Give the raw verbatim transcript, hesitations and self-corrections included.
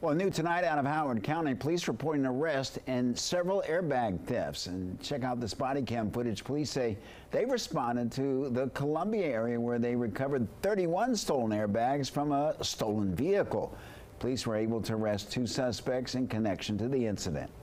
Well, new tonight out of Howard County, police reporting arrest and several airbag thefts. And check out this body cam footage. Police say they responded to the Columbia area where they recovered thirty-one stolen airbags from a stolen vehicle. Police were able to arrest two suspects in connection to the incident.